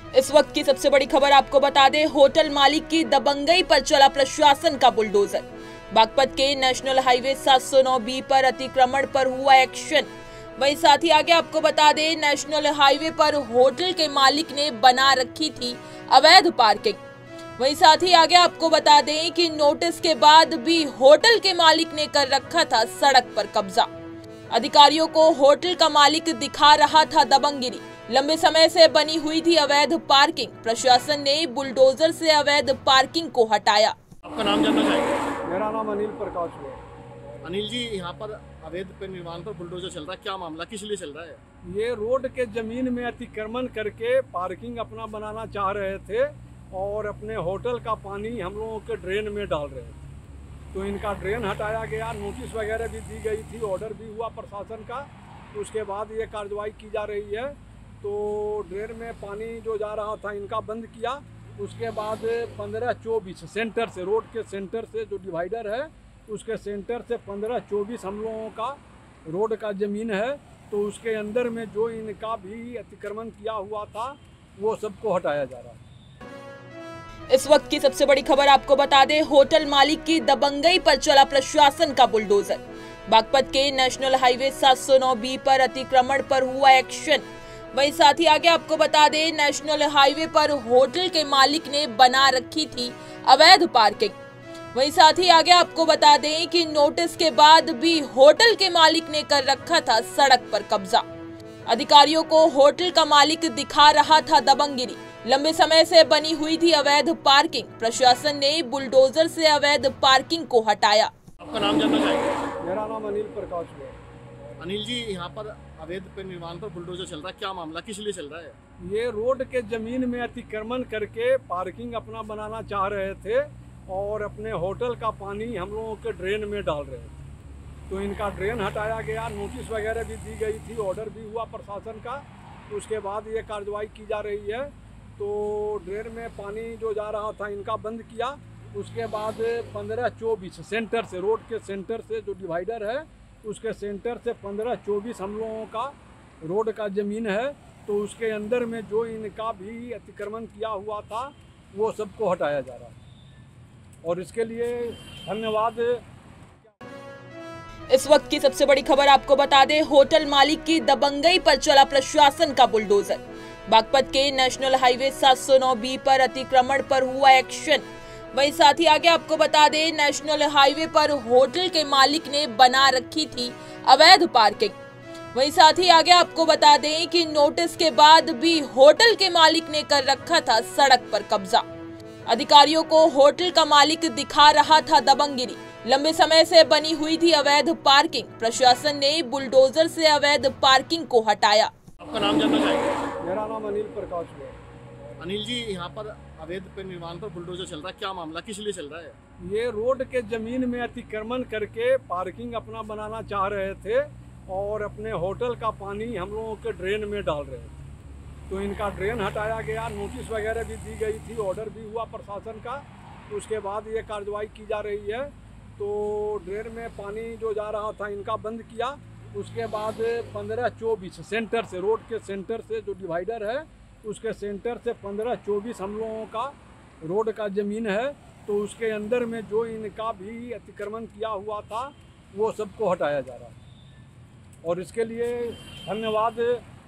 इस वक्त की सबसे बड़ी खबर आपको बता दें, होटल मालिक की दबंगई पर चला प्रशासन का बुलडोजर। बागपत के नेशनल हाईवे 709B पर अतिक्रमण पर हुआ एक्शन। वहीं साथ ही आगे आपको बता दें, नेशनल हाईवे पर होटल के मालिक ने बना रखी थी अवैध पार्किंग। वहीं साथ ही आगे आपको बता दें कि नोटिस के बाद भी होटल के मालिक ने कर रखा था सड़क पर कब्जा। अधिकारियों को होटल का मालिक दिखा रहा था दबंगगिरी। लंबे समय से बनी हुई थी अवैध पार्किंग। प्रशासन ने बुलडोजर से अवैध पार्किंग को हटाया। आपका नाम जानना चाहेंगे? मेरा नाम अनिल प्रकाश है। अनिल जी, यहाँ पर अवैध पे निर्माण पर बुलडोजर चल रहा है, क्या मामला, किस लिए चल रहा है? ये रोड के जमीन में अतिक्रमण करके पार्किंग अपना बनाना चाह रहे थे और अपने होटल का पानी हम लोगों के ड्रेन में डाल रहे थे। तो इनका ड्रेन हटाया गया, नोटिस वगैरह भी दी गई थी, ऑर्डर भी हुआ प्रशासन का। उसके बाद ये कार्रवाई की जा रही है। तो ड्रेन में पानी जो जा रहा था इनका बंद किया। उसके बाद 15-24 सेंटर से, रोड के सेंटर से जो डिवाइडर है उसके सेंटर से 15-24 हम लोगों का रोड का ज़मीन है। तो उसके अंदर में जो इनका भी अतिक्रमण किया हुआ था वो सबको हटाया जा रहा है। इस वक्त की सबसे बड़ी खबर आपको बता दें, होटल मालिक की दबंगई पर चला प्रशासन का बुलडोजर। बागपत के नेशनल हाईवे 709B पर अतिक्रमण पर हुआ एक्शन। वहीं साथ ही आगे आपको बता दें, नेशनल हाईवे पर होटल के मालिक ने बना रखी थी अवैध पार्किंग। वहीं साथ ही आगे आपको बता दें कि नोटिस के बाद भी होटल के मालिक ने कर रखा था सड़क पर कब्जा। अधिकारियों को होटल का मालिक दिखा रहा था दबंगगिरी। लंबे समय से बनी हुई थी अवैध पार्किंग। प्रशासन ने बुलडोजर से अवैध पार्किंग को हटाया। आपका नाम जानना चाहेंगे? मेरा नाम अनिल प्रकाश है। अनिल जी, यहाँ पर अवैध पे निर्माण पर बुलडोजर चल रहा है, क्या मामला, किस लिए चल रहा है? ये रोड के जमीन में अतिक्रमण करके पार्किंग अपना बनाना चाह रहे थे और अपने होटल का पानी हम लोगों के ड्रेन में डाल रहे थे। तो इनका ड्रेन हटाया गया, नोटिस वगैरह भी दी गई थी, ऑर्डर भी हुआ प्रशासन का। उसके बाद ये कार्रवाई की जा रही है। तो ड्रेन में पानी जो जा रहा था इनका बंद किया। उसके बाद 15-24 सेंटर से, रोड के सेंटर से जो डिवाइडर है उसके सेंटर से 15-24 हम लोगों का रोड का ज़मीन है। तो उसके अंदर में जो इनका भी अतिक्रमण किया हुआ था वो सबको हटाया जा रहा है और इसके लिए धन्यवाद। इस वक्त की सबसे बड़ी खबर आपको बता दें, होटल मालिक की दबंगई पर चला प्रशासन का बुलडोजर। बागपत के नेशनल हाईवे 709B पर अतिक्रमण पर हुआ एक्शन। वहीं साथ ही आगे आपको बता दें, नेशनल हाईवे पर होटल के मालिक ने बना रखी थी अवैध पार्किंग। वहीं साथ ही आगे आपको बता दें कि नोटिस के बाद भी होटल के मालिक ने कर रखा था सड़क पर कब्जा। अधिकारियों को होटल का मालिक दिखा रहा था दबंगगिरी। लंबे समय से बनी हुई थी अवैध पार्किंग। प्रशासन ने बुलडोजर से अवैध पार्किंग को हटाया। आपका नाम जानना चाहेंगे? मेरा नाम अनिल प्रकाश है। अनिल जी, यहाँ पर अवैध पे निर्माण पर बुलडोजर चल रहा है, क्या मामला, किस लिए चल रहा है? ये रोड के जमीन में अतिक्रमण करके पार्किंग अपना बनाना चाह रहे थे और अपने होटल का पानी हम लोगों के ड्रेन में डाल रहे थे। तो इनका ड्रेन हटाया गया, नोटिस वगैरह भी दी गई थी, ऑर्डर भी हुआ प्रशासन का। उसके बाद ये कार्रवाई की जा रही है। तो ड्रेन में पानी जो जा रहा था इनका बंद किया। उसके बाद 15-24 सेंटर से, रोड के सेंटर से जो डिवाइडर है उसके सेंटर से 15-24 हम लोगों का रोड का ज़मीन है। तो उसके अंदर में जो इनका भी अतिक्रमण किया हुआ था वो सबको हटाया जा रहा है और इसके लिए धन्यवाद।